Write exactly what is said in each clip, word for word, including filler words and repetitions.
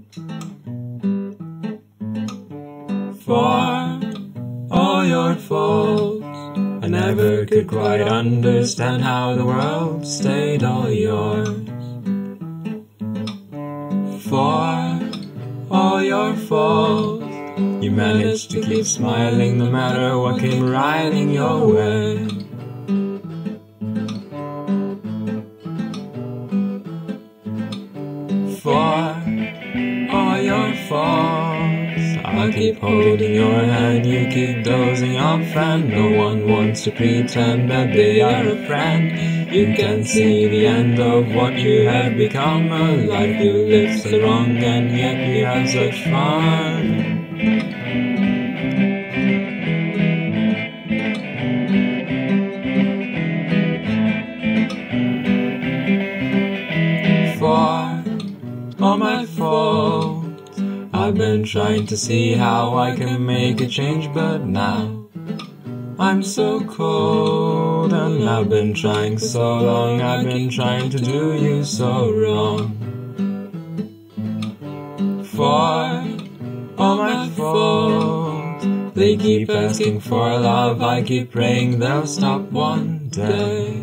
For all your faults, I never could quite understand how the world stayed all yours. For all your faults, you managed to keep smiling no matter what came riling your way. For all your faults, I keep holding your hand, you keep dozing off, and no one wants to pretend that they are a friend. You can see the end of what you have become, a life you live so wrong, and yet we have such fun. For all my faults, I've been trying to see how I can make a change, but now I'm so cold, and I've been trying so long, I've been trying to do you so wrong. For all my faults, they keep asking for love, I keep praying they'll stop one day.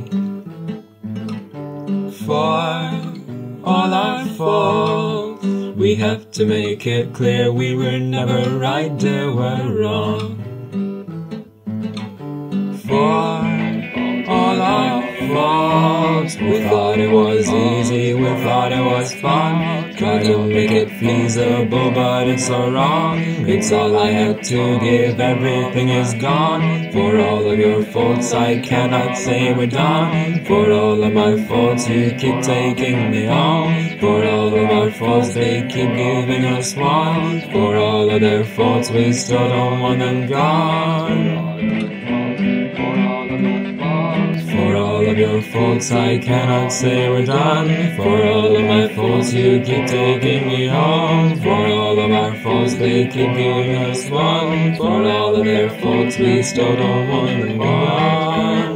For all our faults, we have to make it clear we were never right, they were wrong. For all our faults, we thought it was easy, we thought it was fun, try to make it feasible, but it's so wrong. It's all I had to give, everything is gone. For all of your faults, I cannot say we're done. For all of my faults, you keep taking me on. For all of our faults, they keep giving us one. For all of their faults, we still don't want them gone. For all of your faults, I cannot say we're done. For all of my faults, you keep taking me home. For all of our faults, they keep giving us one. For all of their faults, we still don't want them gone.